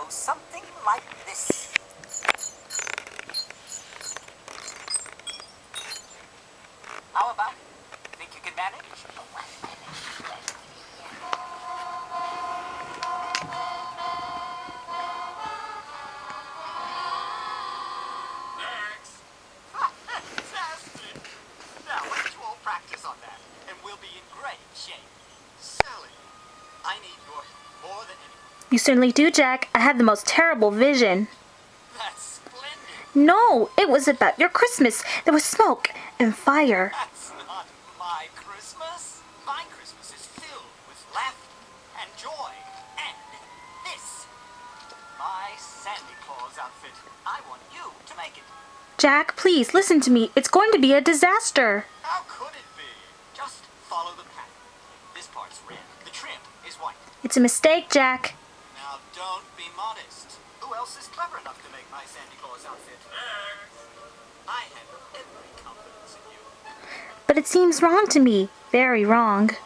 goes something like this. How about it? Think you can manage? Fantastic! Now let's all practice on that, and we'll be in great shape. Sally, I need your help more than anyone. You certainly do, Jack. I have the most terrible vision. That's splendid. No, it was about your Christmas. There was smoke and fire. That's not my Christmas. My Christmas is filled with laughter and joy. And this, my Santa Claus outfit. I want you to make it. Jack, please, listen to me. It's going to be a disaster. How could it be? Just follow the pattern. This part's red. The trim is white. It's a mistake, Jack. Now don't be modest. Who else is clever enough to make my Santa Claus outfit? I have every confidence in you. But it seems wrong to me. Very wrong.